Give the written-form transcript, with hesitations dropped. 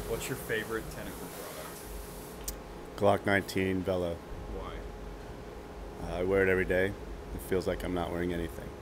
What's your favorite Tenicor product? Glock 19 Velo. Why? I wear it every day. It feels like I'm not wearing anything.